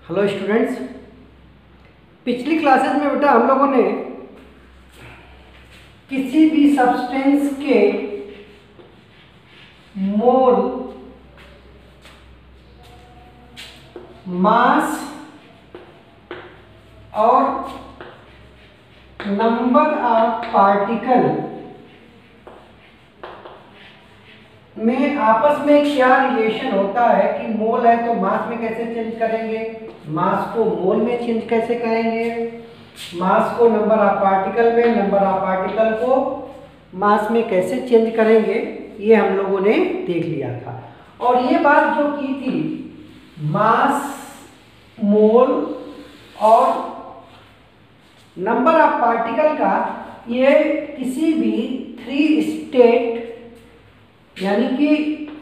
Hello students, पिछली classes में बेटा हम लोगों ने किसी भी सब्सटेंस के मोल, मास और नंबर ऑफ पार्टिकल में आपस में क्या रिलेशन होता है कि मोल है तो मास में कैसे चेंज करेंगे, मास को मोल में चेंज कैसे करेंगे, मास को नंबर ऑफ पार्टिकल में, नंबर ऑफ पार्टिकल को मास में कैसे चेंज करेंगे, ये हम लोगों ने देख लिया था। और ये बात जो की थी मास, मोल और नंबर ऑफ पार्टिकल का, ये किसी भी 3 स्टेट यानी कि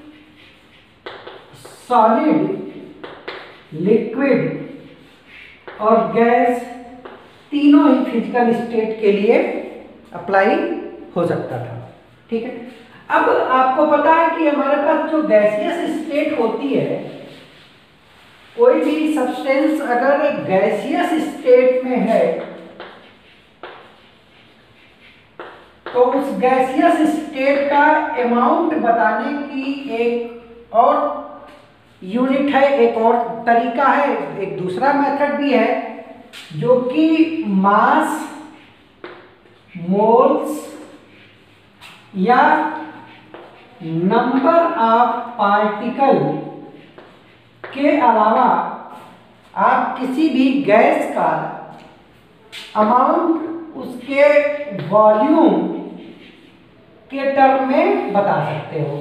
सॉलिड, लिक्विड और गैस तीनों ही फिजिकल स्टेट के लिए अप्लाई हो सकता था। ठीक है, अब आपको पता है कि हमारे पास जो गैसियस स्टेट होती है, कोई भी सब्सटेंस अगर गैसियस स्टेट में है तो उस गैसियस स्टेट का अमाउंट बताने की एक और यूनिट है, एक और तरीका है, एक दूसरा मेथड भी है जो कि मास, मोल्स या नंबर ऑफ पार्टिकल के अलावा आप किसी भी गैस का अमाउंट उसके वॉल्यूम के टर्म में बता सकते हो।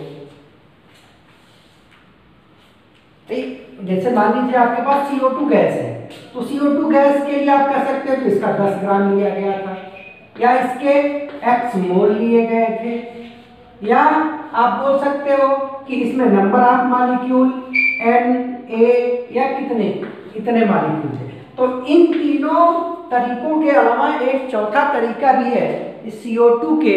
जैसे मान लीजिए आपके पास CO2 गैस है, तो CO2 गैस के लिए आप कह सकते हो कि इसका 10 ग्राम लिया गया था, या इसके X मोल लिए गए थे, या आप बोल सकते हो कि इसमें number of molecule N, A या इतने मॉलिक्यूल थे। तो इन तीनों तरीकों के अलावा एक चौथा तरीका भी है इस CO2 के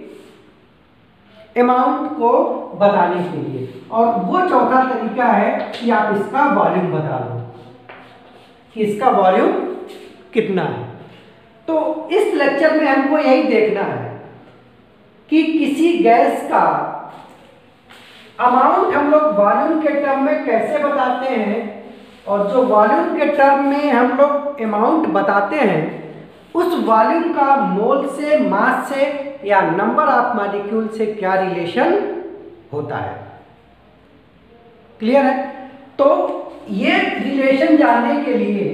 अमाउंट को बताने के लिए, और वो चौथा तरीका है कि आप इसका वॉल्यूम बता दो कि इसका वॉल्यूम कितना है। तो इस लेक्चर में हमको यही देखना है कि किसी गैस का अमाउंट हम लोग वॉल्यूम के टर्म में कैसे बताते हैं, और जो वॉल्यूम के टर्म में हम लोग अमाउंट बताते हैं उस वॉल्यूम का मोल से, मास से या नंबर ऑफ मॉलिक्यूल से क्या रिलेशन होता है। क्लियर है? तो ये रिलेशन जानने के लिए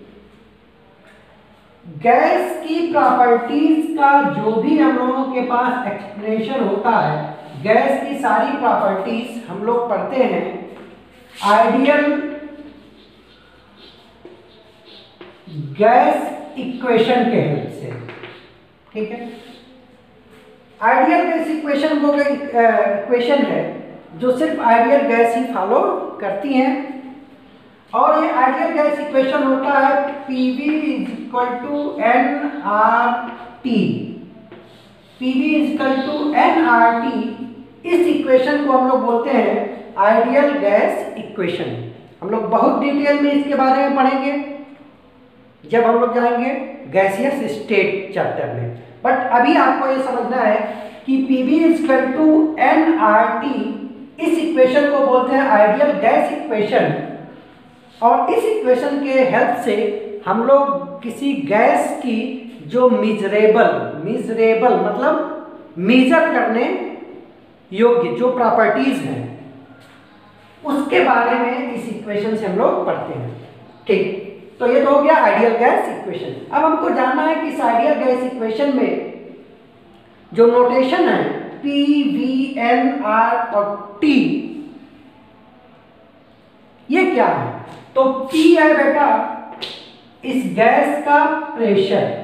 गैस की प्रॉपर्टीज का जो भी हम लोगों के पास एक्सप्लेनेशन होता है, गैस की सारी प्रॉपर्टीज हम लोग पढ़ते हैं आइडियल गैस इक्वेशन के हेल्प से। ठीक है, आइडियल गैस इक्वेशन वो इक्वेशन है जो सिर्फ आइडियल गैस ही फॉलो करती हैं, और ये आइडियल गैस इक्वेशन होता है PV = nRT। PV = nRT, इस इक्वेशन को हम लोग बोलते हैं आइडियल गैस इक्वेशन। हम लोग बहुत डिटेल में इसके बारे में पढ़ेंगे जब हम लोग जाएंगे गैसियस स्टेट चैप्टर में, बट अभी आपको ये समझना है कि PV = nRT, इस इक्वेशन को बोलते हैं आइडियल गैस इक्वेशन, और इस इक्वेशन के हेल्प से हम लोग किसी गैस की जो मिजरेबल मतलब मेजर करने योग्य जो प्रॉपर्टीज हैं उसके बारे में इस इक्वेशन से हम लोग पढ़ते हैं। ठीक, तो ये तो हो गया आइडियल गैस इक्वेशन। अब हमको जानना है कि इस आइडियल गैस इक्वेशन में जो नोटेशन है P, V, N, R और T, ये क्या है? तो P है बेटा इस गैस का प्रेशर।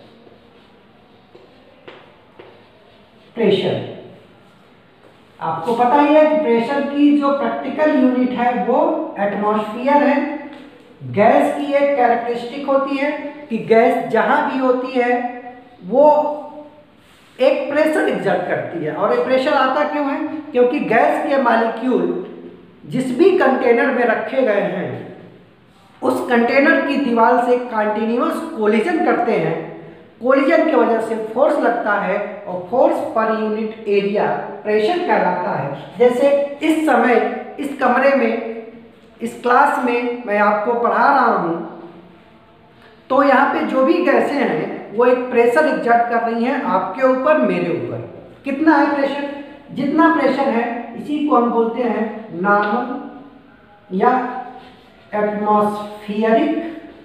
आपको पता ही है कि प्रेशर की जो प्रैक्टिकल यूनिट है वो एटमॉस्फेयर है। गैस की एक कैरेक्टरिस्टिक होती है कि गैस जहां भी होती है वो एक प्रेशर एग्जर्ट करती है, और ये प्रेशर आता क्यों है? क्योंकि गैस के मॉलिक्यूल जिस भी कंटेनर में रखे गए हैं उस कंटेनर की दीवार से कंटिन्यूअस कोलिजन करते हैं, कोलिजन की वजह से फोर्स लगता है और force per unit area pressure कहलाता है। जैसे इस समय इस कमरे में, इस क्लास में मैं आपको पढ़ा रहा हूँ, तो यहाँ पे जो भी गैसें हैं वो एक प्रेशर एग्जर्ट कर रही हैं आपके ऊपर, मेरे ऊपर। कितना है प्रेशर? जितना प्रेशर है इसी को हम बोलते हैं नॉर्मल या एटमॉस्फेरिक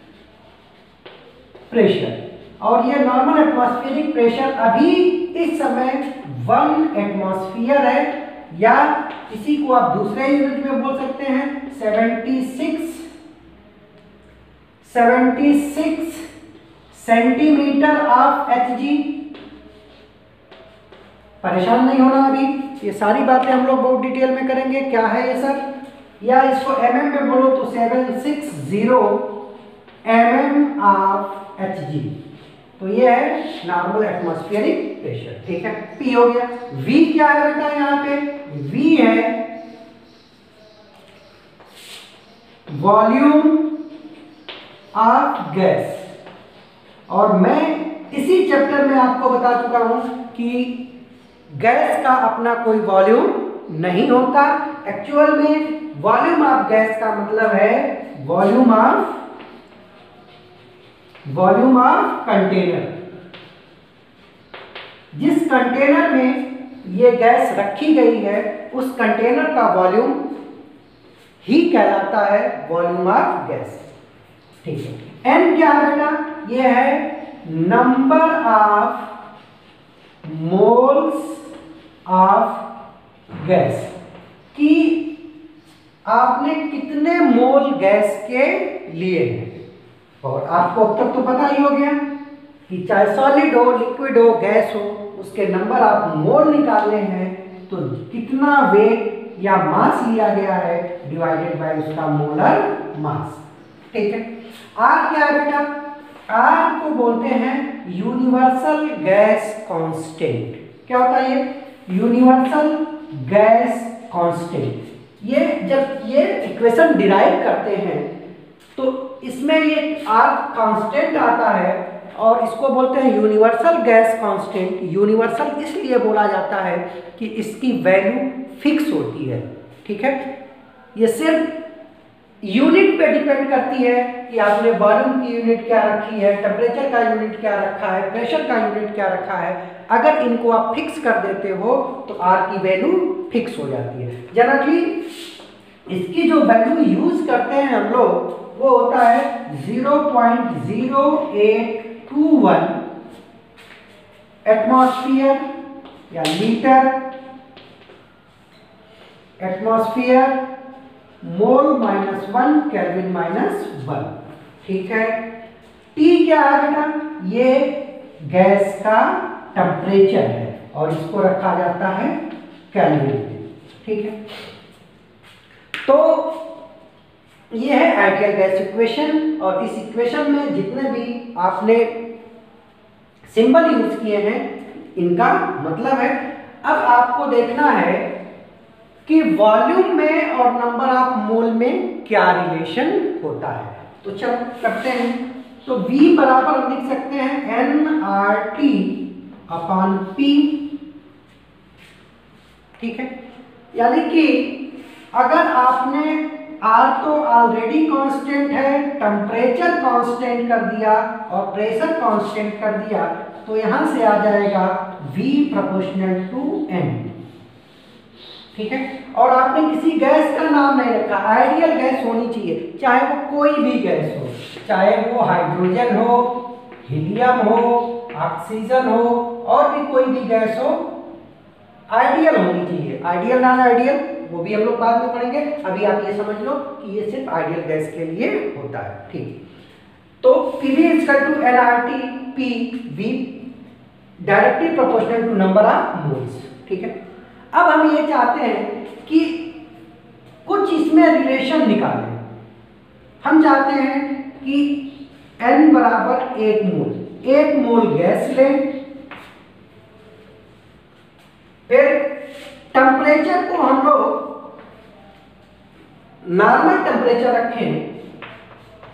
प्रेशर। और ये नॉर्मल एटमॉस्फेरिक प्रेशर अभी इस समय 1 एटमॉस्फेयर है, या इसी को आप दूसरे यूनिट में बोल सकते हैं 76 सेंटीमीटर ऑफ Hg। परेशान नहीं होना, अभी ये सारी बातें हम लोग बहुत डिटेल में करेंगे क्या है ये सर, या इसको mm में बोलो तो 760 mm ऑफ Hg। तो ये है नॉर्मल एटमॉस्फेरिक प्रेशर, ठीक है। P हो गया। V क्या है बेटा? यहाँ पे V है वॉल्यूम ऑफ गैस। और मैं इसी चैप्टर में आपको बता चुका हूं कि गैस का अपना कोई वॉल्यूम नहीं होता। एक्चुअल में वॉल्यूम ऑफ गैस का मतलब है वॉल्यूम ऑफ कंटेनर। जिस कंटेनर में ये गैस रखी गई है उस कंटेनर का वॉल्यूम ही कहलाता है वॉल्यूम ऑफ गैस, ठीक है। N क्या है बेटा? ये है number of moles of gas, कि आपने कितने मोल गैस के लिए हैं। और आपको अब तक तो पता ही हो गया कि चाहे सॉलिड हो, लिक्विड हो, गैस हो, उसके नंबर ऑफ मोल निकालने हैं तो कितना वेट या मास लिया गया है डिवाइडेड बाय उसका मोलर मास, ठीक है। R क्या है बेटा? R को बोलते हैं यूनिवर्सल गैस कांस्टेंट। क्या होता है ये? Universal gas constant. ये जब ये इक्वेशन डिराइव करते हैं तो इसमें ये R कांस्टेंट आता है और इसको बोलते हैं यूनिवर्सल गैस कांस्टेंट। यूनिवर्सल इसलिए बोला जाता है कि इसकी वैल्यू फिक्स होती है, ठीक है। ये सिर्फ यूनिट पे डिपेंड करती है कि आपने वॉल्यूम की यूनिट क्या रखी है, टेम्परेचर का यूनिट क्या रखा है, प्रेशर का यूनिट क्या रखा है। अगर इनको आप फिक्स कर देते हो तो R की वैल्यू फिक्स हो जाती है। जनरली इसकी जो वैल्यू यूज करते हैं हम लोग वो होता है 0.0821 एटमॉस्फेयर या लीटर एटमॉस्फेयर मोल -1 केल्विन -1, ठीक है। T क्या है बेटा? ये गैस का टेम्परेचर है और इसको रखा जाता है केल्विन में, ठीक है। तो ये है आइडियल गैस इक्वेशन, और इस इक्वेशन में जितने भी आपने सिंबल यूज किए हैं इनका मतलब है। अब आपको देखना है कि वॉल्यूम में और नंबर ऑफ मोल में क्या रिलेशन होता है। तो चलो करते हैं। तो V बराबर हम लिख सकते हैं nRT अपॉन P, ठीक है। यानी कि अगर आपने R तो ऑलरेडी कांस्टेंट है, टेम्परेचर कांस्टेंट कर दिया और प्रेशर कांस्टेंट कर दिया, तो यहां से आ जाएगा V प्रोपोर्शनल टू N, ठीक है। और आपने किसी गैस का नाम नहीं रखा, आइडियल गैस होनी चाहिए, चाहे वो कोई भी गैस हो, चाहे वो हाइड्रोजन हो, हीलियम हो, ऑक्सीजन हो, और भी कोई भी गैस हो, आइडियल होनी चाहिए। आइडियल नॉन आइडियल वो भी हम लोग बाद में पढ़ेंगे, अभी आप ये समझ लो कि ये सिर्फ आइडियल गैस के लिए होता है, ठीक। तो PV = nRT P V directly proportional to number of moles, ठीक है। अब हम ये चाहते हैं कि कुछ इसमें रिलेशन निकालें। हम चाहते हैं कि N बराबर 1 मोल, 1 मोल गैस लें, फिर टेम्परेचर को हम लोग नॉर्मल टेम्परेचर रखें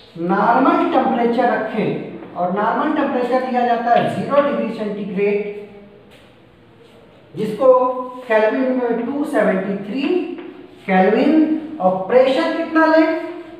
नॉर्मल टेम्परेचर रखें और नॉर्मल टेम्परेचर दिया जाता है 0 डिग्री सेंटीग्रेड, जिसको केल्विन में 273 केल्विन, और प्रेशर कितना लें,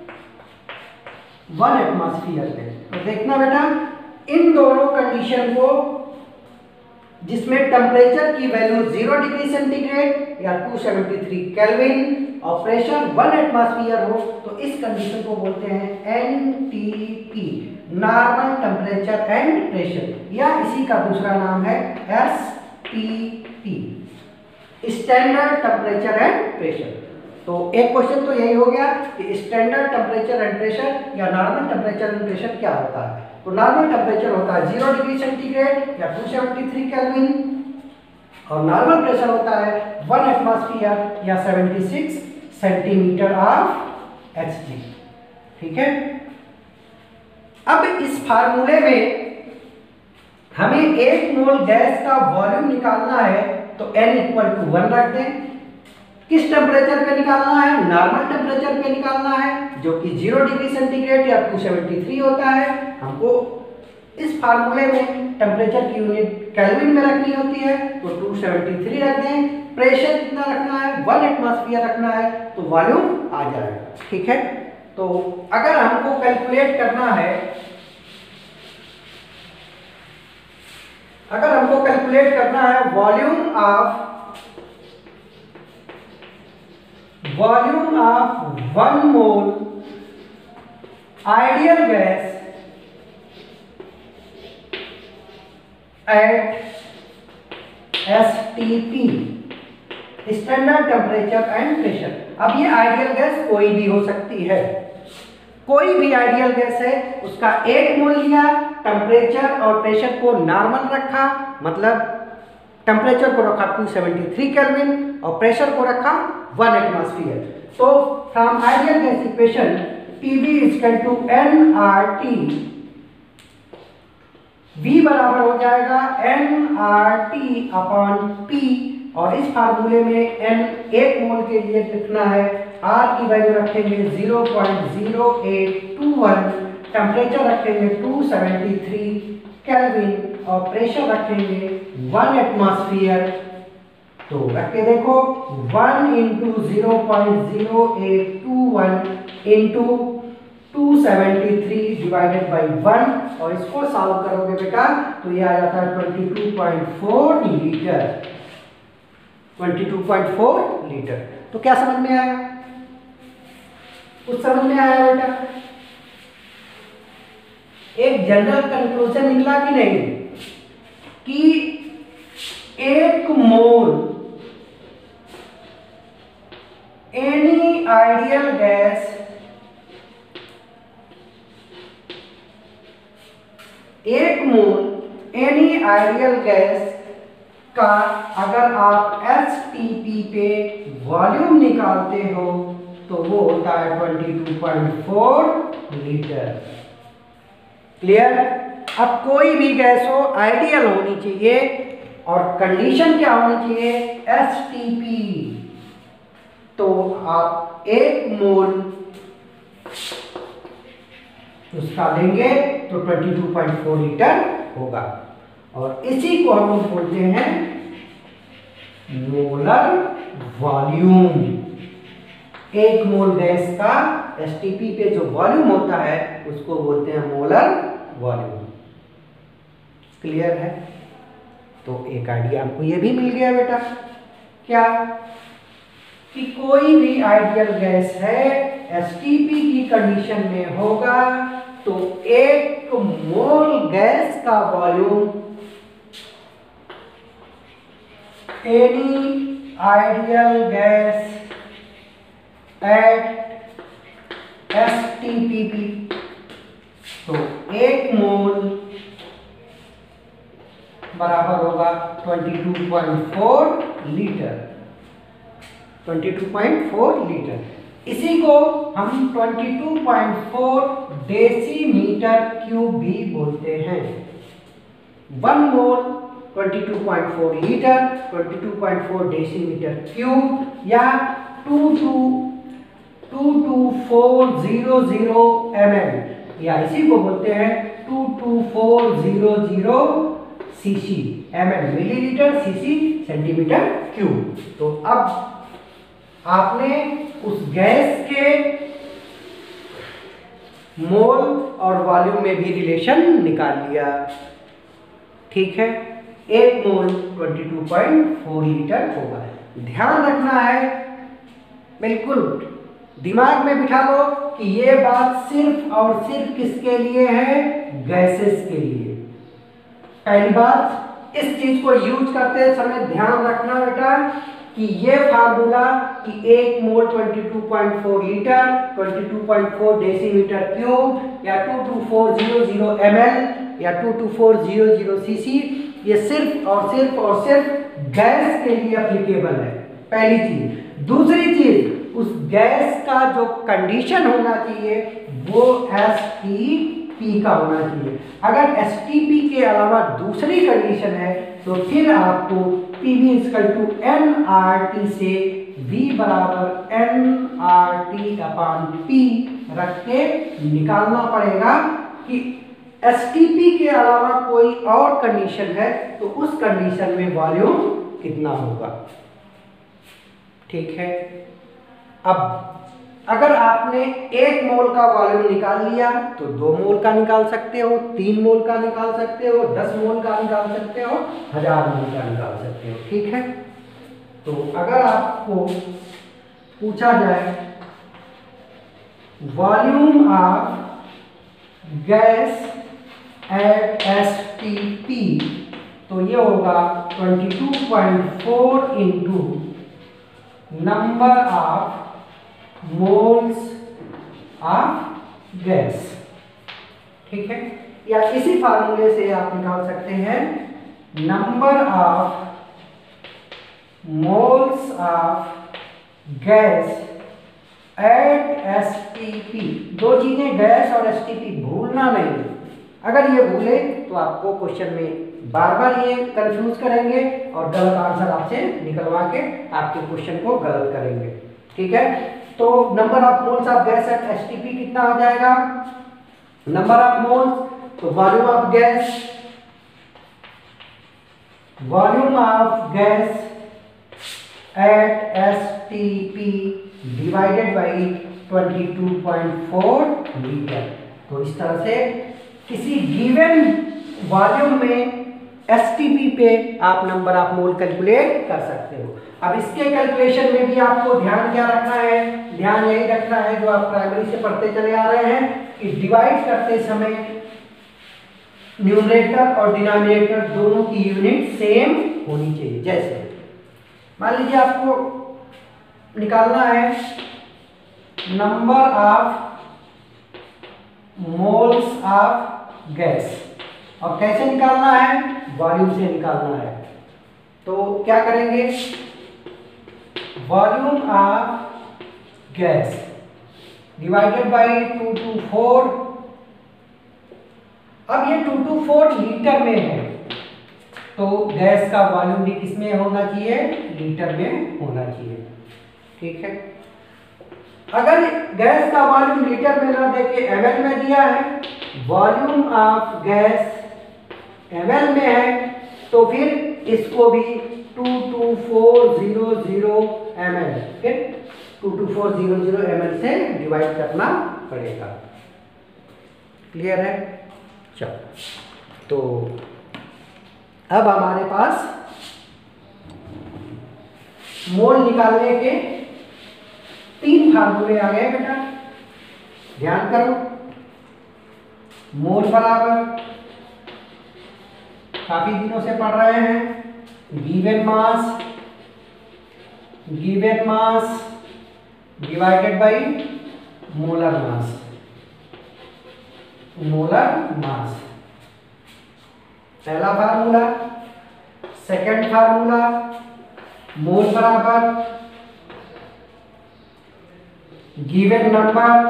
1 एटमॉस्फेयर लें। तो देखना बेटा, इन दोनों कंडीशन को, जिसमें टेम्परेचर की वैल्यू 0 डिग्री सेंटीग्रेड या 273 केल्विन और प्रेशर 1 एटमॉस्फेयर हो, तो इस कंडीशन को बोलते हैं NTP, normal temperature and pressure, या इसी का दूसरा नाम है STP, standard temperature and pressure. तो एक क्वेश्चन तो यही हो गया कि स्टैंडर्ड टेम्परेचर एंड प्रेशर या नॉर्मल टेम्परेचर एंड प्रेशर क्या होता है। तो नॉर्मल टेम्परेचर होता है 0 डिग्री सेंटीग्रेड या 273 केल्विन, और नॉर्मल प्रेशर होता है 1 एटमॉस्फेयर या 76 सेंटीमीटर ऑफ Hg। ठीक है, अब इस फार्मूले में हमें 1 मोल गैस का वॉल्यूम निकालना है, तो n = 1 रख दें। किस टेम्परेचर पे निकालना है, नॉर्मल टेम्परेचर पे निकालना है, जो कि 0 डिग्री सेंटीग्रेड या 273 होता है। हमको इस फार्मूले में टेम्परेचर की यूनिट केल्विन में रखनी होती है, तो 273 रख दें। प्रेशर कितना रखना है, 1 एटमॉस्फेयर रखना है, तो वॉल्यूम आ जाएगा। ठीक है, तो अगर हमको कैलकुलेट करना है, volume of 1 mole ideal gas at STP, standard temperature and pressure. अब ये आइडियल गैस कोई भी हो सकती है, कोई भी आइडियल गैस है, उसका 1 मोल लिया, टेम्परेचर और प्रेशर को नॉर्मल रखा, मतलब टेम्परेचर को रखा 273 केल्विन और प्रेशर को रखा 1 एटमॉस्फेयर। तो from ideal gas equation PV = nRT, V बराबर हो जाएगा nRT/P, और इस फार्मूले में n 1 मोल के लिए लिखना है, R की वैल्यू रखेंगे 0.0821, टेम्परेचर रखेंगे 273 केल्विन और प्रेशर रखेंगे 1 एटमॉस्फेयर। तो रख के देखो, 1 × 0.0821 × 273 डिवाइडेड बाई 1, और इसको सॉल्व करोगे बेटा तो ये आ जाता है 22.4 लीटर। 22.4 लीटर। तो क्या समझ में आया, कुछ समझ में आया बेटा? एक जनरल कंक्लूजन निकला कि नहीं, कि 1 मोल एनी आइडियल गैस का अगर आप STP पे वॉल्यूम निकालते हो तो वो होता है 22.4 लीटर। क्लियर? अब कोई भी गैस हो आइडियल होनी चाहिए, और कंडीशन क्या होनी चाहिए, STP। तो आप 1 मोल उसका लेंगे तो 22.4 लीटर होगा, और इसी को हम बोलते हैं मोलर वॉल्यूम। 1 मोल गैस का STP पे जो वॉल्यूम होता है उसको बोलते हैं मोलर वॉल्यूम। क्लियर है? तो एक आइडिया हमको ये भी मिल गया बेटा, क्या, कि कोई भी आइडियल गैस है STP की कंडीशन में होगा तो 1 मोल गैस का volume any ideal gas at STP, तो 1 मोल बराबर होगा 22.4 लीटर। 22.4 लीटर। इसी को हम 22.4 डेसीमीटर क्यूब भी बोलते हैं। 1 मोल 22.4 लीटर, 22.4 डेसीमीटर क्यूब, या 22400 ml, या इसी को बोलते हैं 22400 CC, ml milliliter, CC centimeter cube. तो अब आपने उस गैस के मोल और वॉल्यूम में भी रिलेशन निकाल लिया, ठीक है। एक मोल 22.4 लीटर होगा। ध्यान रखना है, बिल्कुल दिमाग में बिठा लो कि ये बात सिर्फ और सिर्फ किसके लिए है, गैसेस के लिए। पहली बात, इस चीज को यूज करते समय ध्यान रखना बेटा कि ये फार्मूला कि 1 मोल 22.4 लीटर, 22.4 डेसीमीटर क्यूब या 22400 ml या 22400 सीसी, ये सिर्फ और सिर्फ गैस के लिए एप्लीकेबल है, पहली चीज। दूसरी चीज, उस गैस का जो कंडीशन होना चाहिए वो STP का होना चाहिए। अगर STP के अलावा दूसरी कंडीशन है तो फिर आपको PV = nRT से V = nRT/P रख के निकालना पड़ेगा कि STP के अलावा कोई और कंडीशन है तो उस कंडीशन में वॉल्यूम कितना होगा, ठीक है। अब अगर आपने 1 मोल का वॉल्यूम निकाल लिया तो 2 मोल का निकाल सकते हो, 3 मोल का निकाल सकते हो, 10 मोल का निकाल सकते हो, 1000 मोल का निकाल सकते हो, ठीक है। तो अगर आपको पूछा जाए volume of gas at STP, तो ये होगा 22.4 into number of moles of gas, ठीक है। या इसी फार्मूले से आप निकाल सकते हैं number of moles of gas at STP। दो चीजें गैस और STP भूलना नहीं, अगर ये भूले तो आपको क्वेश्चन में बार बार ये कंफ्यूज करेंगे और गलत आंसर आपसे निकलवा के आपके क्वेश्चन को गलत करेंगे, ठीक है। तो number of moles of gas at STP कितना हो जाएगा, नंबर ऑफ मोल्स तो volume of gas at STP divided by 22.4 litre. तो इस तरह से किसी गिवन वॉल्यूम में STP पे आप नंबर ऑफ मोल कैलकुलेट कर सकते हो। अब इसके कैलकुलेशन में भी आपको ध्यान क्या रखना है, ध्यान यही रखना है जो आप प्राइमरी से पढ़ते चले आ रहे हैं कि डिवाइड करते समय न्यूमरेटर और डिनोमिनेटर दोनों की यूनिट सेम होनी चाहिए। जैसे मान लीजिए आपको निकालना है number of moles of gas, और कैसे निकालना है, वॉल्यूम से निकालना है। तो क्या करेंगे, volume of gas divided by 224। अब ये 224 लीटर में है तो गैस का वॉल्यूम भी किसमें होना चाहिए, लीटर में होना चाहिए, ठीक है। अगर गैस का वॉल्यूम लीटर में ना देके ml में दिया है, वॉल्यूम ऑफ गैस ml में है, तो फिर इसको भी 22400 ml, फिर 22400 ml से डिवाइड करना पड़ेगा। क्लियर है? चलो, तो अब हमारे पास मोल निकालने के 3 फार्मूले आ गए बेटा, ध्यान करो। मोल बराबर, काफी दिनों से पढ़ रहे हैं, given mass divided by molar mass, पहला फार्मूला। सेकंड फार्मूला, मोल बराबर given number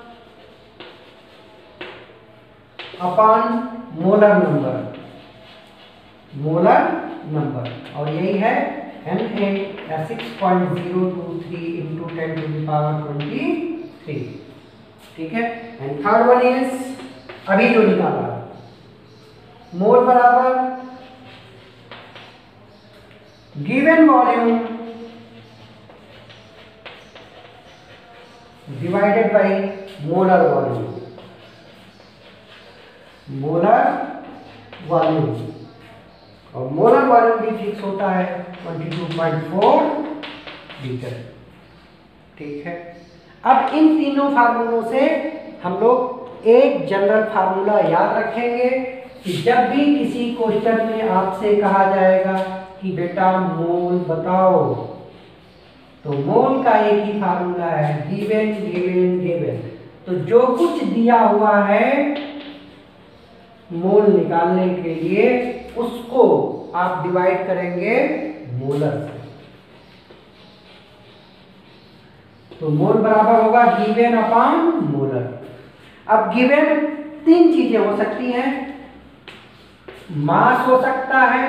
upon molar number, और यही है Na 6.023 into 10⁻23, ठीक है। एंड थर्ड वन इज अभी जो निकाला, मोल बराबर given volume divided by molar volume, molar volume, और मोलर वॉल्यूम भी फिक्स होता है 22.4 लीटर। ठीक है, अब इन तीनों फार्मूलों से हम लोग एक जनरल फार्मूला याद रखेंगे कि जब भी किसी क्वेश्चन में आपसे कहा जाएगा कि बेटा मोल बताओ, तो मोल का एक ही फार्मूला है, गिवन गिवन गिवन। तो जो कुछ दिया हुआ है मोल निकालने के लिए, उसको आप डिवाइड करेंगे मोलर से। तो मोल बराबर होगा गिवन अपॉन मोलर। अब गिवन तीन चीजें हो सकती हैं, मास हो सकता है,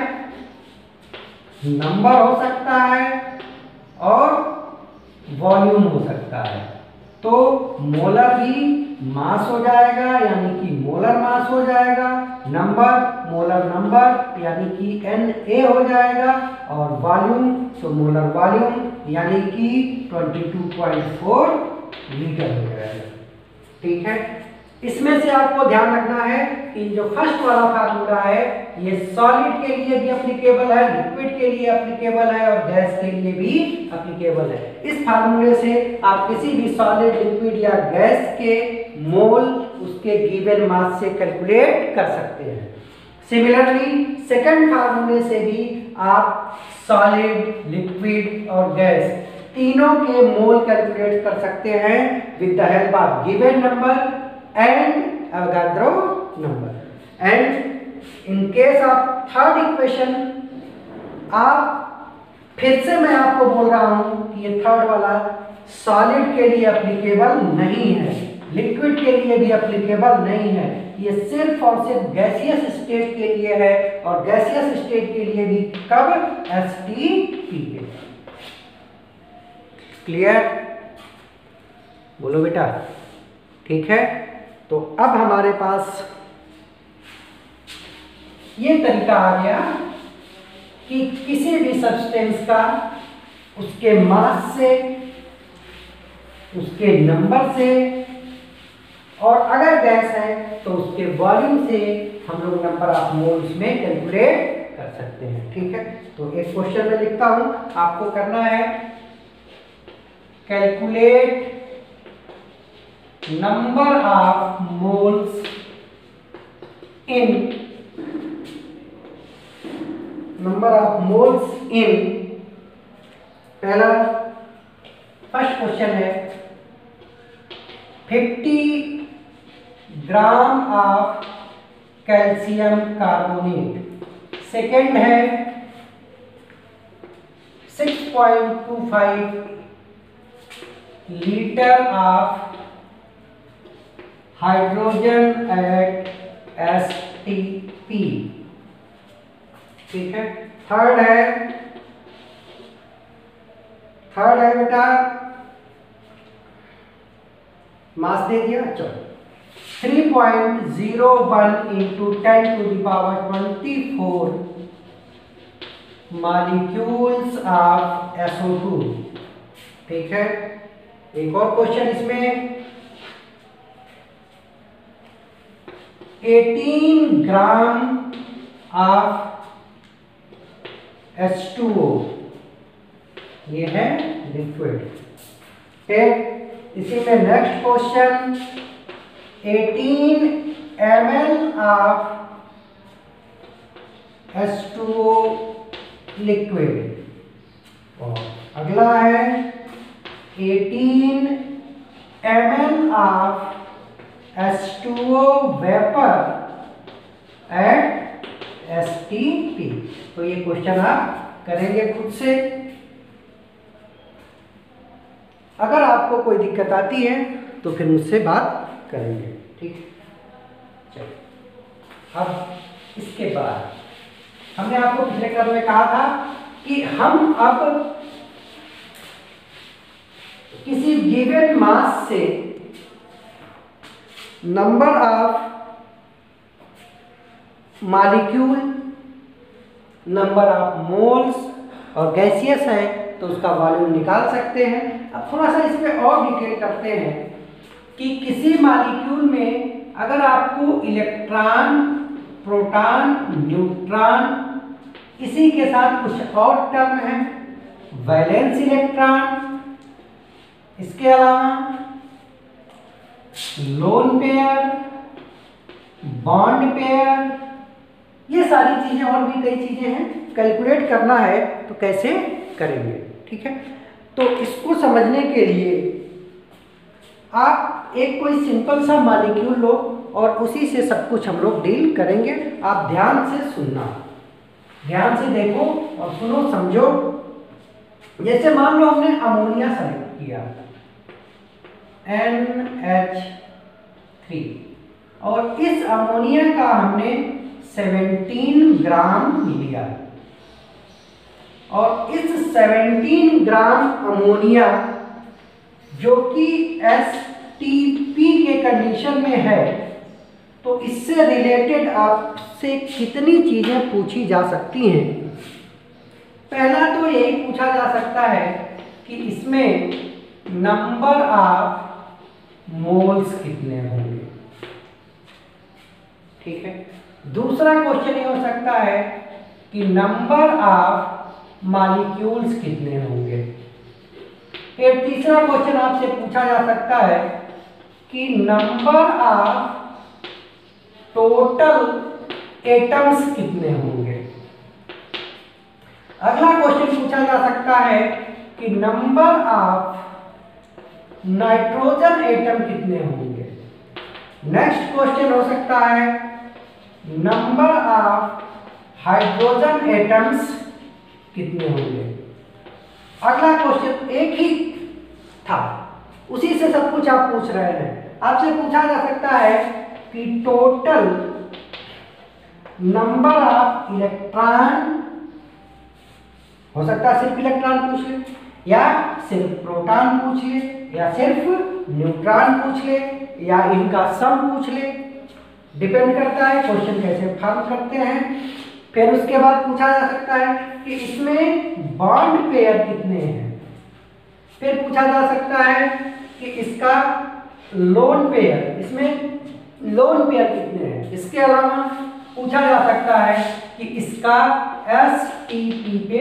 नंबर हो सकता है, और वॉल्यूम हो सकता है। तो मोलर भी मास हो जाएगा यानी कि मोलर मास हो जाएगा, नंबर मोलर नंबर यानी कि Na हो जाएगा, और वॉल्यूम तो मोलर वॉल्यूम यानी कि 22.4 लीटर हो जाएगा। ठीक है, इसमें से आपको ध्यान रखना है कि जो फर्स्ट वाला फार्मूला है ये सॉलिड के लिए भी एप्लीकेबल है, लिक्विड के लिए एप्लीकेबल है, और गैस के लिए भी एप्लीकेबल है। इस फार्मूले से आप किसी भी सॉलिड, लिक्विड या गैस के मोल उसके गिवन मास से कैलकुलेट कर सकते हैं। सिमिलरली सेकंड फार्मूले से भी आप सॉलिड, लिक्विड और गैस तीनों के मोल कैलकुलेट कर सकते हैं with the help of given number and Avogadro number. And in case of third equation, आप फिर से मैं आपको बोल रहा हूं कि ये थर्ड वाला सॉलिड के लिए एप्लीकेबल नहीं है, लिक्विड के लिए भी एप्लीकेबल नहीं है, ये सिर्फ और सिर्फ गैसियस स्टेट के लिए है, और गैसियस स्टेट के लिए भी कब, एसटीपी के। क्लियर? बोलो बेटा। ठीक है, तो अब हमारे पास ये तरीका आ गया कि किसी भी सब्सटेंस का उसके मास से, उसके नंबर से, और अगर गैस है तो उसके वॉल्यूम से हम लोग नंबर ऑफ मोल्स में कैलकुलेट कर सकते हैं। ठीक है, तो एक क्वेश्चन में लिखता हूं, आपको करना है calculate number of moles in, number of moles in, पहला फर्स्ट क्वेश्चन है 50 gram of calcium carbonate, second है 6.25 litre of hydrogen at STP. ठीक है, थर्ड है बेटा, मास दे दिया, चलो 3.01 into 10 to the power 24 molecules of SO2। ठीक है, एक और क्वेश्चन इसमें 18 ग्राम ऑफ H2O, ये है लिक्विड। ठीक, इसी में next question 18 ml of H2O liquid, और अगला है 18 ml of H2O vapour at STP। तो ये क्वेश्चन आप करेंगे खुद से। अगर आपको कोई दिक्कत आती है तो फिर मुझसे बात करेंगे। ठीक, चलो अब इसके बाद हमने आपको पिछले क्रम में कहा था कि हम अब किसी गिवन मास से number of molecule, number of moles, और गैसियस है तो उसका वॉल्यूम निकाल सकते हैं। अब थोड़ा सा इसमें और डिटेल करते हैं कि किसी मॉलिक्यूल में अगर आपको इलेक्ट्रॉन, प्रोटॉन, न्यूट्रॉन, इसी के साथ कुछ और टर्म है, वैलेंस इलेक्ट्रॉन, इसके अलावा लोन पेयर, बॉन्ड पेयर, ये सारी चीजें और भी कई चीजें हैं, कैलकुलेट करना है तो कैसे करेंगे, ठीक है। तो इसको समझने के लिए आप एक कोई सिंपल सा मॉलिक्यूल लो और उसी से सब कुछ हम लोग डील करेंगे। आप ध्यान से सुनना, ध्यान से देखो और सुनो, समझो। जैसे मान लो हमने अमोनिया सेलेक्ट किया, NH3, और इस अमोनिया का हमने 17 ग्राम लिया, और इस 17 ग्राम अमोनिया जो कि STP के कंडीशन में है, तो इससे रिलेटेड आपसे कितनी चीजें पूछी जा सकती हैं। पहला तो यही पूछा जा सकता है कि इसमें नंबर ऑफ मोल्स कितने होंगे, ठीक है। दूसरा क्वेश्चन ये हो सकता है कि नंबर ऑफ मॉलिक्यूल्स कितने होंगे। फिर तीसरा क्वेश्चन आपसे पूछा जा सकता है कि नंबर ऑफ टोटल एटम्स कितने होंगे। अगला क्वेश्चन पूछा जा सकता है कि नंबर ऑफ नाइट्रोजन एटम कितने होंगे। नेक्स्ट क्वेश्चन हो सकता है नंबर ऑफ हाइड्रोजन एटम्स कितने होंगे। अगला क्वेश्चन एक ही था, उसी से सब कुछ आप पूछ रहे हैं। आपसे पूछा जा सकता है कि टोटल नंबर ऑफ इलेक्ट्रॉन, हो सकता है सिर्फ इलेक्ट्रॉन पूछ ले, या सिर्फ प्रोटॉन पूछ ले, या सिर्फ न्यूट्रॉन पूछ ले, या इनका सम पूछ ले, डिपेंड करता है क्वेश्चन कैसे फॉर्म करते हैं। फिर उसके बाद पूछा जा सकता है कि इसमें बॉन्ड पेयर कितने हैं। फिर पूछा जा सकता है कि इसका लोन पेयर, इसमें लोन पेयर कितने हैं। इसके अलावा पूछा जा सकता है कि इसका STP पे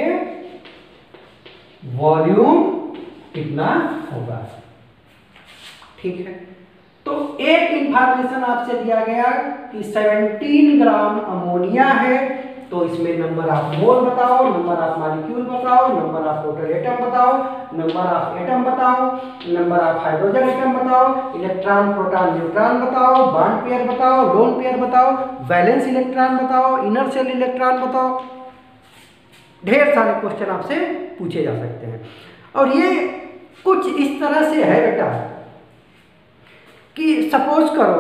वॉल्यूम कितना होगा, ठीक है। तो एक इंफॉर्मेशन आपसे दिया गया कि 17 ग्राम अमोनिया है, तो इसमें नंबर ऑफ मोल बताओ, नंबर ऑफ मॉलिक्यूल बताओ, नंबर ऑफ टोटल एटम बताओ, नंबर ऑफ एटम बताओ, नंबर ऑफ हाइड्रोजन एटम बताओ, इलेक्ट्रॉन, प्रोटॉन, न्यूट्रॉन बताओ, बॉन्ड पेयर बताओ, लोन पेयर बताओ, वैलेंस इलेक्ट्रॉन बताओ, इनर शेल इलेक्ट्रॉन बताओ। ढेर सारे क्वेश्चन आपसे पूछे जा सकते हैं। और ये कुछ इस तरह से है बेटा कि सपोज करो,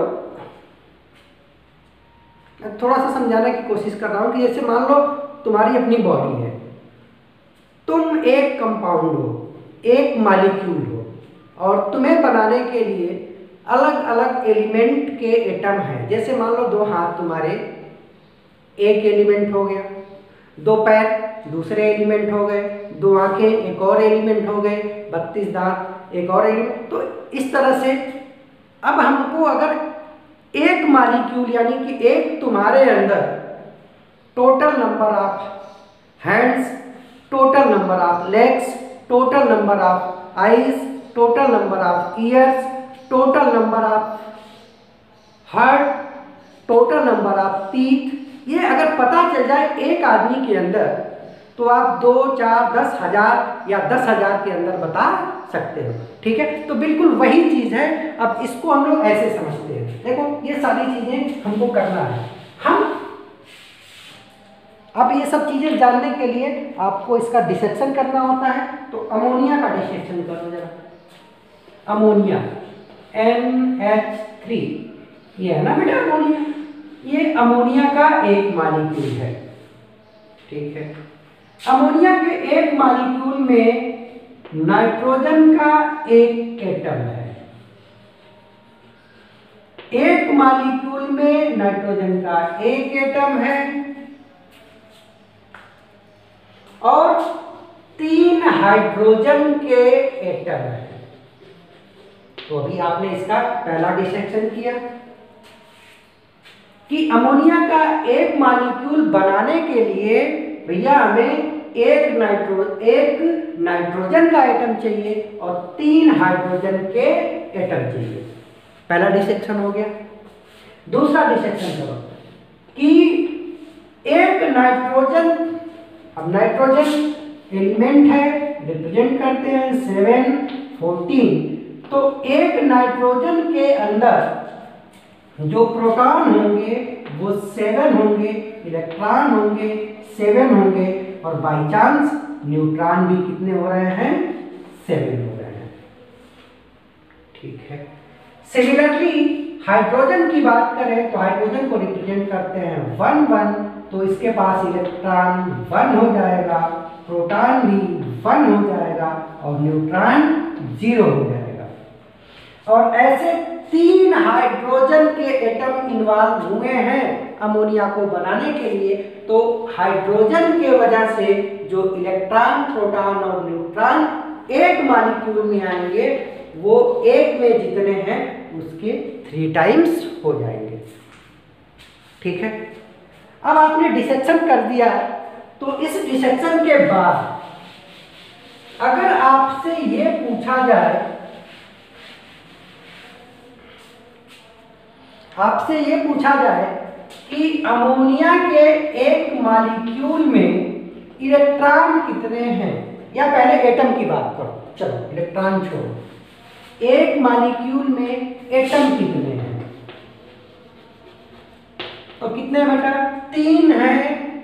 मैं थोड़ा सा समझाने की कोशिश कर रहा हूं कि जैसे मान लो तुम्हारी अपनी बॉडी है, तुम एक कंपाउंड हो, एक मॉलिक्यूल हो, और तुम्हें बनाने के लिए अलग अलग एलिमेंट के एटम हैं। जैसे मान लो 2 हाथ तुम्हारे एक एलिमेंट हो गया, 2 पैर दूसरे एलिमेंट हो गए, 2 आंखें एक और एलिमेंट हो गए, 32 दांत एक और एलिमेंट। तो इस तरह से अब हमको अगर एक मॉलिक्यूल यानी कि एक तुम्हारे अंदर total number of hands, total number of legs, total number of eyes, total number of ears, total number of heart, total number of teeth, ये अगर पता चल जाए एक आदमी के अंदर, तो आप 2, 4, 10 हजार या 10,000 के अंदर बता सकते हो, ठीक है। तो बिल्कुल वही चीज है। अब इसको हम लोग ऐसे समझते हैं, देखो ये सारी चीजें हमको करना है। हम अब ये सब चीजें जानने के लिए आपको इसका डिसेक्शन करना होता है। तो अमोनिया का डिसेक्शन करो जरा। अमोनिया NH3, ये है ना बेटा अमोनिया, ये अमोनिया का एक मॉलिक्यूल है, ठीक है। अमोनिया के एक मॉलिक्यूल में नाइट्रोजन का एक एटम है, एक मॉलिक्यूल में नाइट्रोजन का एक एटम है और 3 हाइड्रोजन के एटम है। तो अभी आपने इसका पहला डिसेक्शन किया कि अमोनिया का एक मॉलिक्यूल बनाने के लिए भैया हमें एक नाइट्रोजन का एटम चाहिए और 3 हाइड्रोजन के एटम चाहिए। पहला डिसेक्शन हो गया। दूसरा डिसेक्शन करो कि एक नाइट्रोजन, अब नाइट्रोजन एलिमेंट है, रिप्रेजेंट करते हैं 7 14। तो एक नाइट्रोजन के अंदर जो प्रोटॉन होंगे वो 7 होंगे, इलेक्ट्रॉन होंगे 7 होंगे और बाई चांस न्यूट्रॉन भी कितने हो रहे हैं? 7 हो रहे हैं। ठीक है। सिमिलरली हाइड्रोजन की बात करें तो हाइड्रोजन को रिप्रेजेंट करते हैं 1 1, तो इसके पास इलेक्ट्रॉन 1 हो जाएगा, प्रोटॉन भी 1 हो जाएगा और न्यूट्रॉन 0 हो जाएगा। और ऐसे 3 हाइड्रोजन के एटम इन्वॉल्व हुए हैं अमोनिया को बनाने के लिए। तो हाइड्रोजन के वजह से जो इलेक्ट्रॉन, प्रोटॉन और न्यूट्रॉन एक मॉलिक्यूल में आएंगे वो एक में जितने हैं उसके 3 टाइम्स हो जाएंगे। ठीक है। अब आपने डिसेक्शन कर दिया, तो इस डिसेक्शन के बाद अगर आपसे ये पूछा जाए, आपसे ये पूछा जाए कि अमोनिया के एक मॉलिक्यूल में इलेक्ट्रॉन कितने हैं, या पहले एटम की बात करो, चलो इलेक्ट्रॉन छोड़ो, एक मॉलिक्यूल में एटम कितने हैं? तो कितने बेटा? 3 हैं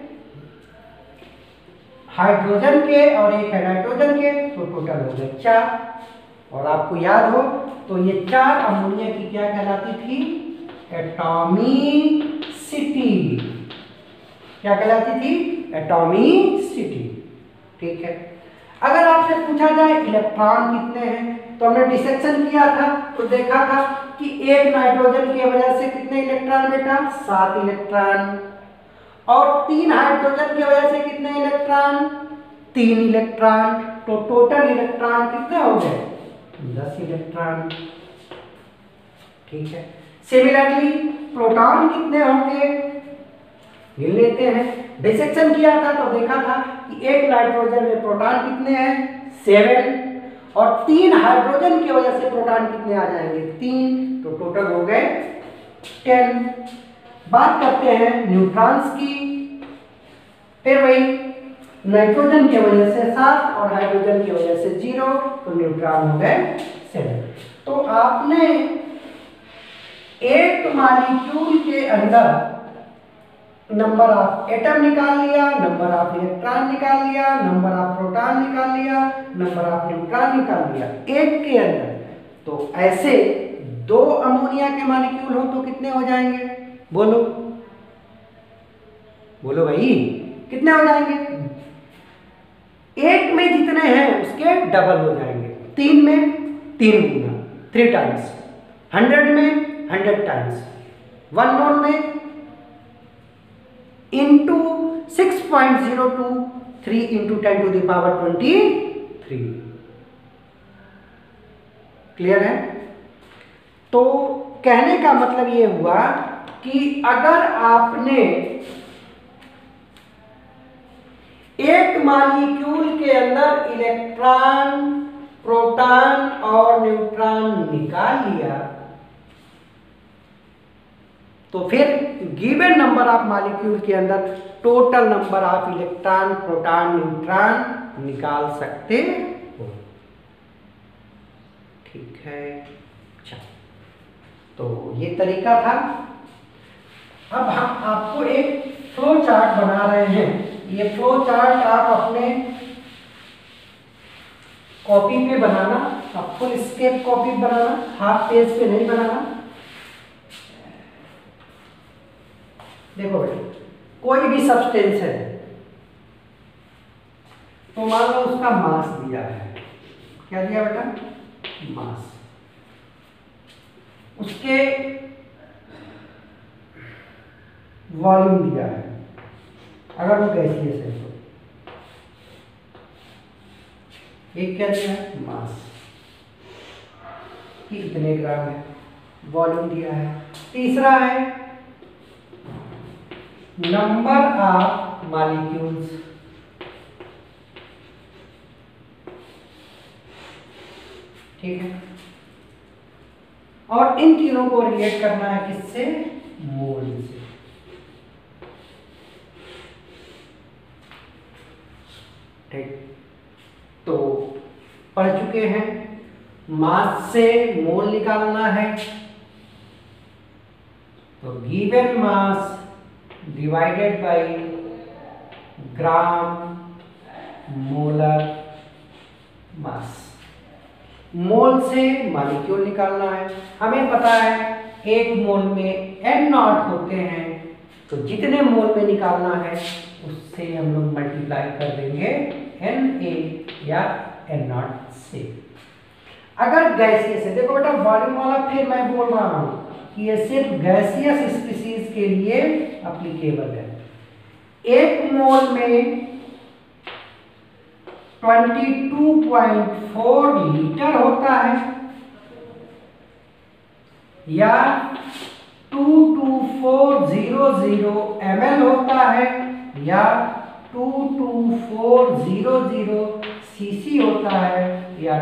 हाइड्रोजन के और 1 है नाइट्रोजन के, तो टोटल हो गए 4। और आपको याद हो तो ये 4 अमोनिया की क्या कहलाती थी? एटॉमिसिटी। क्या कहलाती थी? एटॉमिसिटी। ठीक है। अगर आपसे पूछा जाए इलेक्ट्रॉन कितने हैं, तो हमने डिसेक्शन किया था तो देखा था कि एक नाइट्रोजन की वजह से कितने इलेक्ट्रॉन बेटा? 7 इलेक्ट्रॉन। और 3 हाइड्रोजन की वजह से कितने इलेक्ट्रॉन? 3 इलेक्ट्रॉन। तो टोटल इलेक्ट्रॉन कितने हो गए? 10 इलेक्ट्रॉन। ठीक है। सिमिलरली प्रोटॉन कितने होंगे? गिन लेते हैं। डिसेक्शन किया था तो देखा था कि एक नाइट्रोजन में प्रोटॉन कितने हैं? 7। और 3 हाइड्रोजन की वजह से प्रोटॉन कितने आ जाएंगे? 3। तो टोटल हो गए 10। बात करते हैं न्यूट्रॉन्स की। फिर वही नाइट्रोजन की वजह से 7 और हाइड्रोजन की वजह से 0, तो न्यूट्रॉन हो गए 7। तो आपने एक मॉलिक्यूल के अंदर नंबर ऑफ एटम निकाल लिया, नंबर ऑफ इलेक्ट्रॉन निकाल लिया, नंबर ऑफ प्रोटॉन निकाल लिया, नंबर ऑफ न्यूट्रॉन निकाल लिया एक के अंदर। तो ऐसे 2 अमोनिया के मॉलिक्यूल हो तो कितने हो जाएंगे? बोलो बोलो भाई, कितने हो जाएंगे? एक में जितने हैं उसके डबल हो जाएंगे। 3 में 3 गुना, 3 टाइम्स। 100 में 100 टाइम्स। 1 मोल में into 6.02, 3 into 10 to the power 23। Clear है? तो कहने का मतलब ये हुआ कि अगर आपने एक मॉलिक्यूल के अंदर इलेक्ट्रॉन, प्रोटॉन और न्यूट्रॉन निकाल लिया तो फिर गिवन नंबर ऑफ मॉलिक्यूल के अंदर total number of electron, proton, neutron निकाल सकते हो। ठीक है। अच्छा, तो ये तरीका था। अब हम आपको एक फ्लो चार्ट बना रहे हैं। ये फ्लो चार्ट आप अपने कॉपी पे बनाना, आप फुल स्केप कॉपी बनाना, हाफ पेज पे नहीं बनाना। देखो बेटा, कोई भी सब्सटेंस है तो मान लो उसका मास दिया है। क्या दिया बेटा? मास। उसके वॉल्यूम दिया है, अगर वो गैसियस है तो। एक क्या दिया है, मास कि इतने ग्राम है, वॉल्यूम दिया है। तीसरा है नंबर ऑफ मॉलिक्यूल्स, ठीक है, और इन तीनों को रिलेट करना है किससे, मोल से। ठीक, तो पढ़ चुके हैं, मास से मोल निकालना है, तो given mass divided by gram molar mass. Mole से मॉलिक्यूल निकालना है। हमें पता है एक मोल में n नॉट होते हैं, तो जितने मोल में निकालना है उससे हम लोग मल्टीप्लाई कर देंगे Na या n नॉट से। अगर गैसियस है, देखो बेटा वॉल्यूम वाला फिर मैं बोल रहा हूं कि ये सिर्फ गैसियस स्पीसीज के लिए एप्लीकेबल है। एक मोल में 22.4 लीटर होता है या 22400 ml होता है या 22400 cc होता है या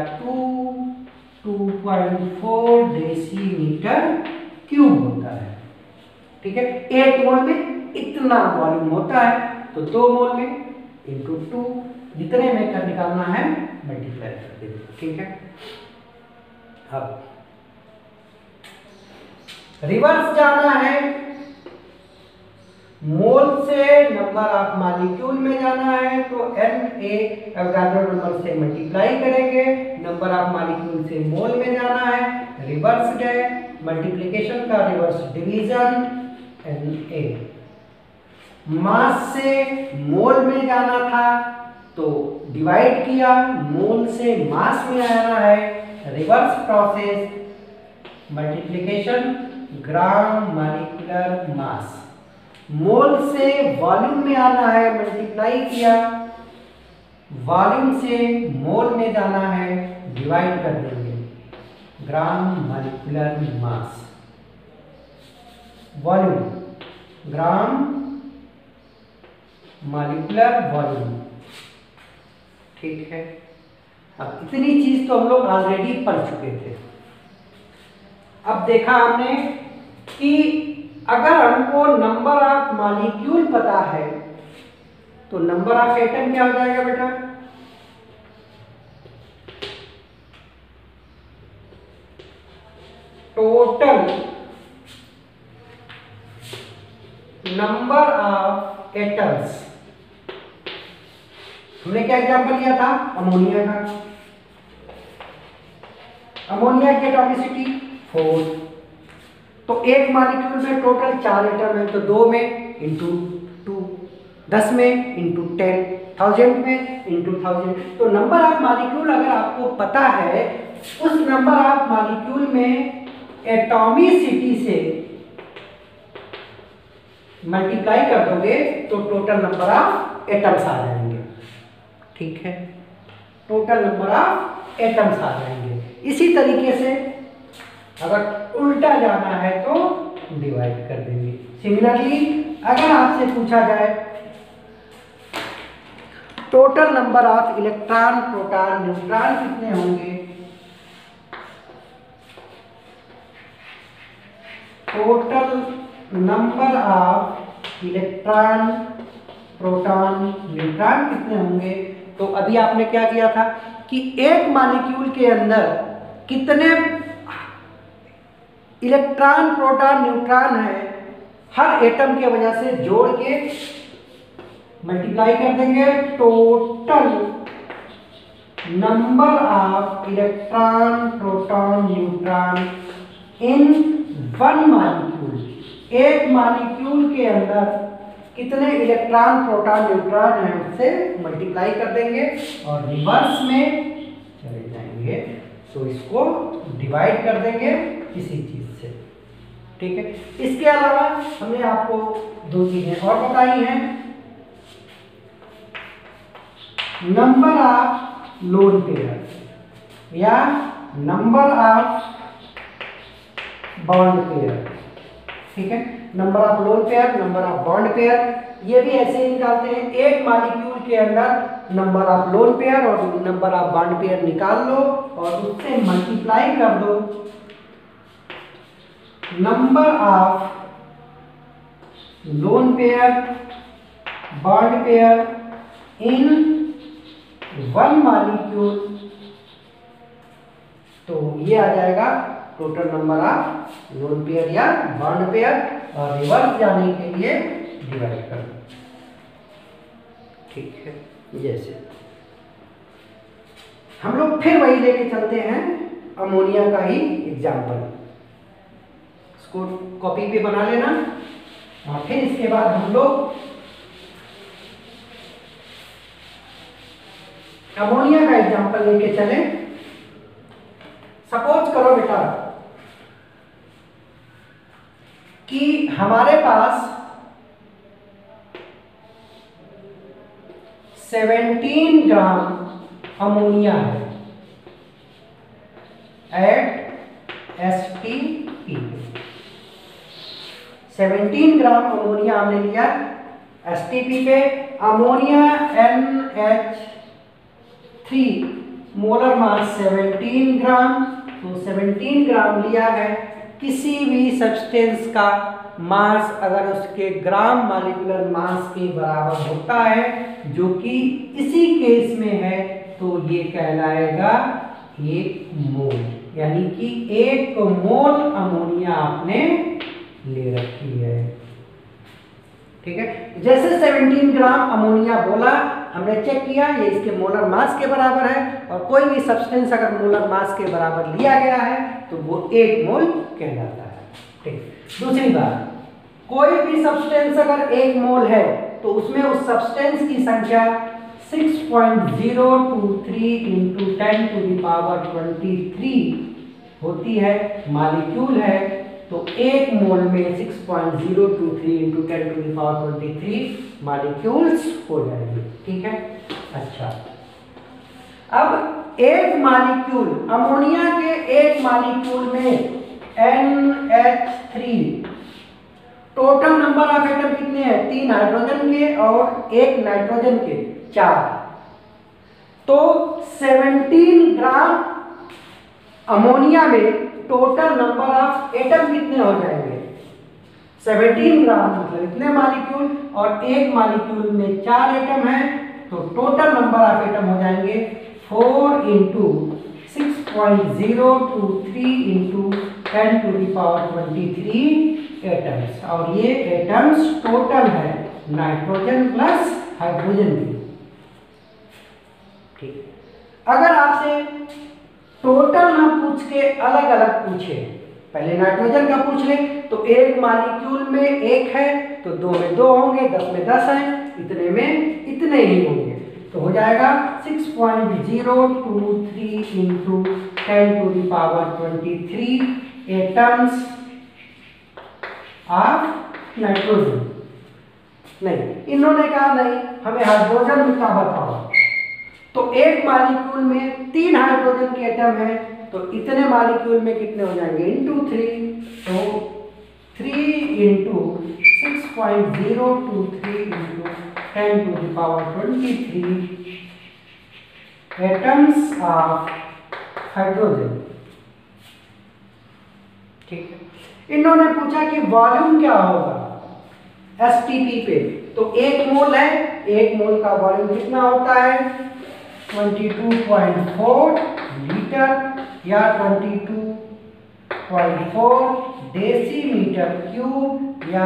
2.4 डेसीमीटर क्यूब होता है। ठीक है, एक मोल में इतना वॉल्यूम होता है, तो 2 मोल में इंटू 2, जितने में कर निकालना है मल्टीप्लाई कर देंगे। ठीक है, अब रिवर्स जाना है, मोल से नंबर ऑफ मॉलिक्यूल में जाना है, तो Na एवोगाड्रो नंबर से मल्टीप्लाई करेंगे, नंबर ऑफ मॉलिक्यूल से मोल में जाना है, रिवर्स गए, मल्टीप्लिकेशन का रिवर्स डिवीजन Na। मास से मोल में जाना था तो डिवाइड किया, मोल से मास में आना है, reverse process, multiplication gram molecular mass. Mole से वॉल्यूम में आना है, मल्टीप्लाई किया, वॉल्यूम से मोल में जाना है, डिवाइड कर देंगे, gram molecular mass. Volume gram molecular volume. ठीक है, अब इतनी चीज तो हम लोग ऑलरेडी पढ़ चुके थे। अब देखा हमने कि अगर हमको नंबर ऑफ मॉलिक्यूल पता है तो नंबर ऑफ एटम क्या हो जाएगा बेटा, टोटल नंबर ऑफ एटम्स। हमने क्या एग्जांपल लिया था, अमोनिया का। अमोनिया की एटॉमिसिटी 4, तो एक मॉलिक्यूल में टोटल 4 एटम है, तो 2 में इंटू 2, 10 में इंटू 10, 1000 में इंटू 1000। तो नंबर ऑफ मॉलिक्यूल अगर आपको पता है, उस नंबर ऑफ मॉलिक्यूल में एटॉमिसिटी से मल्टीप्लाई कर दोगे तो टोटल नंबर ऑफ एटम्स आ जाएंगे। ठीक है, टोटल नंबर ऑफ एटम्स आ जाएंगे। इसी तरीके से अगर उल्टा जाना है तो डिवाइड कर देंगे। सिमिलरली अगर आपसे पूछा जाए total number of electron, proton, neutron कितने होंगे, total number of electron, proton, neutron कितने होंगे, तो अभी आपने क्या किया था कि एक मॉलिक्यूल के अंदर कितने इलेक्ट्रॉन, प्रोटॉन, न्यूट्रॉन है, हर एटम के वजह से जोड़ के मल्टीप्लाई कर देंगे। Total number of electron, proton, neutron in one molecule, एक मॉलिक्यूल के अंदर कितने इलेक्ट्रॉन, प्रोटॉन, न्यूट्रॉन है उससे मल्टीप्लाई कर देंगे और रिवर्स में चले जाएंगे, तो इसको डिवाइड कर देंगे किसी चीज से। ठीक है। इसके अलावा हमने आपको दो चीजें और बताई हैं, नंबर ऑफ लोन पेयर या नंबर ऑफ बॉन्ड पेयर। ठीक है, number of lone pair, number of bond pair, ये भी ऐसे ही निकालते हैं। एक मॉलिक्यूल के अंदर नंबर ऑफ लोन पेयर और नंबर ऑफ बॉन्ड पेयर निकाल लो और उससे मल्टीप्लाई कर दो number of lone pair bond pair in one molecule, तो ये आ जाएगा total number of lone pair या बॉन्ड पेयर, और रिवर्स जाने के लिए डिवाइड कर दो। ठीक है, जैसे हम लोग फिर वही लेके चलते हैं अमोनिया का ही एग्जाम्पल, इसको कॉपी पे बना लेना और फिर इसके बाद हम लोग अमोनिया का एग्जाम्पल लेके चले। सपोज करो बेटा कि हमारे पास 17 ग्राम अमोनिया है एट STP। 17 ग्राम अमोनिया हमने लिया STP पे। अमोनिया NH3 मोलर मास 17 ग्राम, तो 17 ग्राम लिया है। किसी भी सब्सटेंस का मास अगर उसके ग्राम मॉलिक्यूलर मास के बराबर होता है, जो कि इसी केस में है, तो ये कहलाएगा 1 मोल, यानी कि 1 मोल अमोनिया आपने ले रखी है। ठीक है, जैसे 17 ग्राम अमोनिया बोला, हमने चेक किया ये इसके मोलर मास के बराबर है, और कोई भी सब्सटेंस अगर मोलर मास के बराबर लिया गया है तो वो 1 मोल कहलाता है। ठीक, दूसरी बात, कोई भी सब्सटेंस अगर 1 मोल है तो उसमें उस सब्सटेंस की संख्या 6.023 इंटू 10 टू द पावर 23 होती है, मॉलिक्यूल है, तो 1 मोल में 6.023 into 10 to the power 23 molecules हो जाएंगे। ठीक है, अच्छा, अब एक मॉलिक्यूल अमोनिया के एक मॉलिक्यूल में NH3 total number of atom कितने हैं? 3 हाइड्रोजन के और 1 नाइट्रोजन के, 4। तो 17 ग्राम अमोनिया में टोटल नंबर ऑफ एटम कितने हो जाएंगे? 17 ग्राम मतलब इतने मॉलिक्यूल, और एक मॉलिक्यूल में 4 एटम है, तो टोटल नंबर ऑफ एटम हो जाएंगे 4 into 6.023 into 10 to the power 23 atoms, और ये एटम्स टोटल है नाइट्रोजन प्लस हाइड्रोजन की। ठीक, अगर आपसे टोटल ना पूछ के अलग अलग पूछे, पहले नाइट्रोजन का पूछ ले, तो एक मॉलिक्यूल में 1 है तो 2 में 2 होंगे, 10 में 10 है, इतने में इतने ही होंगे, तो हो जाएगा 6.023 into 10 to the power 23 atoms of nitrogen. नहीं, इन्होंने कहा नहीं हमें हाइड्रोजन का बताओ, तो एक मॉलिक्यूल में 3 हाइड्रोजन के एटम है, तो इतने मॉलिक्यूल में कितने हो जाएंगे? इंटू 3, तो 3 into 6.023 into 10 to the power 23 atoms of hydrogen. ठीक है, इन्होंने पूछा कि वॉल्यूम क्या होगा STP पे, तो 1 मोल है, 1 मोल का वॉल्यूम कितना होता है? 22.4 लीटर या 22.4 डेसीमीटर क्यूब या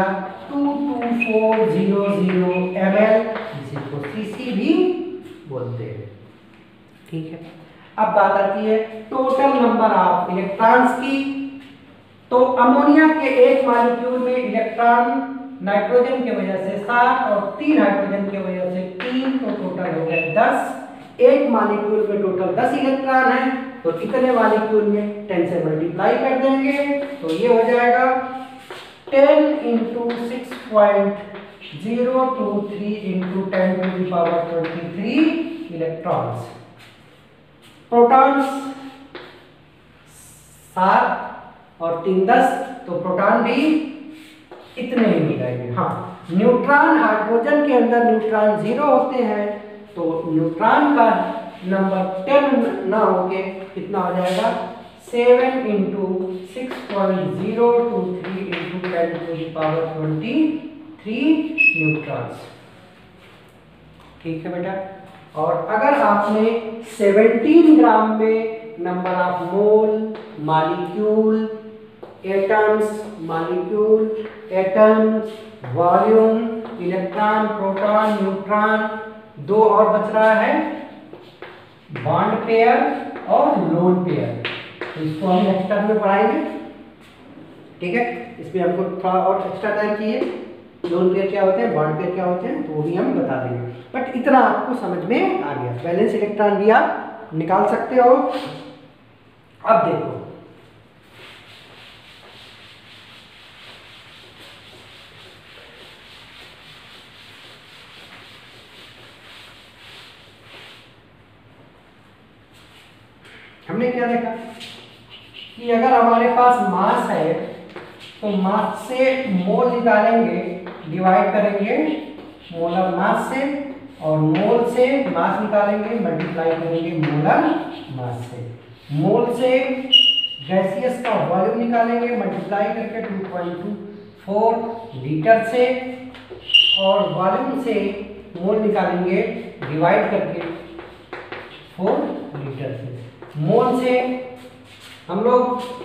22400 ml, जिसको सीसी भी बोलते हैं। ठीक है, अब बात आती है टोटल नंबर ऑफ इलेक्ट्रॉन्स की। तो अमोनिया के एक मॉलिक्यूल में इलेक्ट्रॉन नाइट्रोजन की वजह से 7 और 3 हाइड्रोजन की वजह से 3, तो टोटल हो गया 10। एक मॉलिक्यूल में टोटल 10 इलेक्ट्रॉन है, तो इतने मॉलिक्यूल में 10 से मल्टीप्लाई कर देंगे, तो ये हो जाएगा 10 इंटू 6.023 इंटू 10⁻23 इलेक्ट्रॉन्स। प्रोटॉन्स 7 और 3 10, तो प्रोटॉन भी इतने ही मिलेंगे। हाँ, न्यूट्रॉन, हाइड्रोजन के अंदर न्यूट्रॉन 0 होते हैं, तो न्यूट्रॉन का नंबर 10 ना होके कितना हो जाएगा, 7 इंटू 6.023 इंटू 10⁻23 न्यूट्रॉन्स। ठीक है बेटा। और अगर आपने 17 ग्राम में number of mole, molecule, atoms, volume, electron, proton, neutron, 2 और बच रहा है बॉन्ड पेयर और लोन पेयर, तो इसको हम नेक्स्ट टर्म में पढ़ाएंगे। ठीक है, इसमें हमको थोड़ा और एक्स्ट्रा टाइम चाहिए। लोन पेयर क्या होते हैं, बॉन्ड पेयर क्या होते हैं, तो वो भी हम बता देंगे, बट इतना आपको समझ में आ गया। वैलेंस इलेक्ट्रॉन भी आप निकाल सकते हो। अब देखो, हमने क्या देखा कि अगर हमारे पास मास है तो मास से मोल निकालेंगे, डिवाइड करेंगे मोलर मास से, और मोल से मास निकालेंगे, मल्टीप्लाई करेंगे मोलर मास से। मोल से गैसियस का वॉल्यूम निकालेंगे, मल्टीप्लाई करके 2.24 लीटर से, और वॉल्यूम से मोल निकालेंगे, डिवाइड करके 4 लीटर से। मोल से हम लोग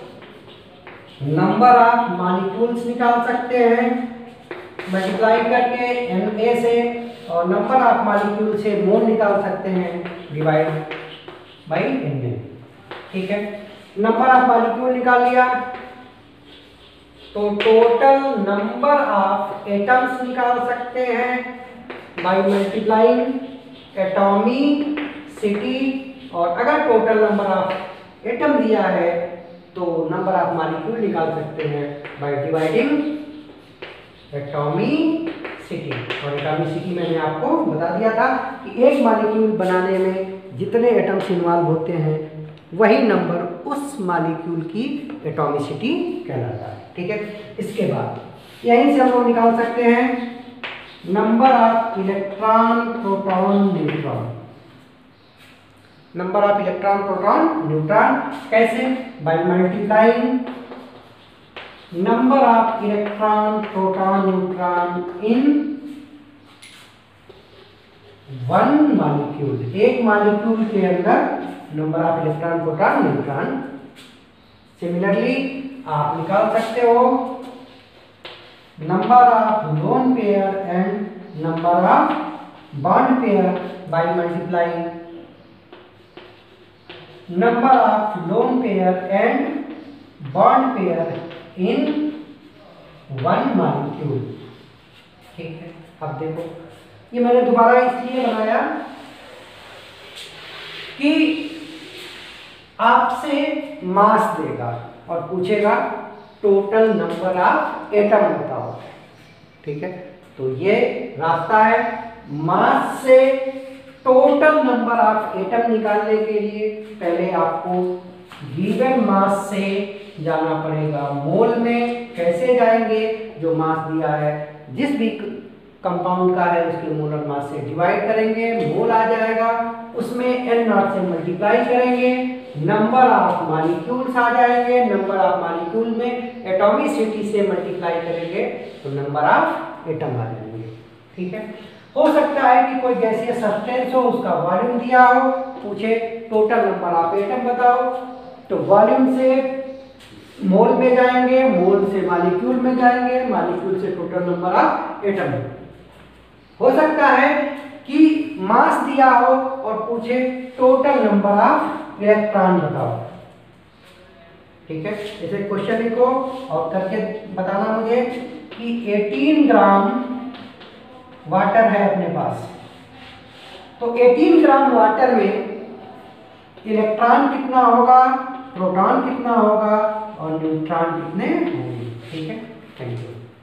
नंबर ऑफ मॉलिक्यूल्स निकाल सकते हैं, मल्टीप्लाई करके Na से, और नंबर ऑफ मॉलिक्यूल से मोल निकाल सकते हैं, डिवाइड बाई Na। ठीक है, नंबर ऑफ मॉलिक्यूल निकाल लिया तो टोटल नंबर ऑफ एटम्स निकाल सकते हैं बाई मल्टीप्लाइंग एटॉमिसिटी, और अगर टोटल नंबर ऑफ एटम दिया है तो नंबर ऑफ मॉलिक्यूल निकाल सकते हैं बाय डिवाइडिंग एटॉमिसिटी। और एटॉमिसिटी मैंने आपको बता दिया था कि एक मॉलिक्यूल बनाने में जितने एटम्स इन्वॉल्व होते हैं वही नंबर उस मॉलिक्यूल की एटॉमिसिटी कहलाता है। ठीक है, इसके बाद यहीं से हम लोग निकाल सकते हैं number of electron, proton, neutron. Number of electron, proton, neutron कैसे, by multiplying number of electron, proton, neutron in one molecule. एक मॉलिक्यूल के अंदर number of electron, proton, neutron. Similarly आप निकाल सकते हो number of lone pair and number of bond pair by multiplying number of lone pair and bond pair in one molecule. ठीक है, अब देखो ये मैंने दोबारा इसलिए बनाया कि आपसे मास देगा और पूछेगा टोटल नंबर ऑफ एटम बताओ। ठीक है, तो ये रास्ता है। मास से टोटल नंबर ऑफ एटम निकालने के लिए पहले आपको गिवन मास से जाना पड़ेगा मोल में। कैसे जाएंगे, जो मास दिया है जिस भी कंपाउंड का है उसके मोलर मास से डिवाइड करेंगे, मोल आ जाएगा, उसमें n0 से मल्टीप्लाई करेंगे, नंबर ऑफ मॉलिक्यूल्स आ जाएंगे, नंबर ऑफ मॉलिक्यूल में एटॉमिसिटी से मल्टीप्लाई करेंगे तो नंबर ऑफ एटम आ जाएंगे। ठीक है, हो सकता है कि कोई गैसीय सब्सटेंस हो, उसका वॉल्यूम दिया हो, पूछे टोटल नंबर ऑफ एटम बताओ, तो वॉल्यूम से मोल में जाएंगे, मोल से मॉलिक्यूल में जाएंगे, मॉलिक्यूल से टोटल नंबर ऑफ एटम। हो सकता है कि मास दिया हो और पूछे टोटल नंबर ऑफ इलेक्ट्रॉन बताओ। ठीक है, जैसे क्वेश्चन लिखो और करके बताना मुझे कि 18 ग्राम वाटर है अपने पास, तो 18 ग्राम वाटर में इलेक्ट्रॉन कितना होगा, प्रोटॉन कितना होगा और न्यूट्रॉन कितने होंगे। ठीक है, थैंक यू।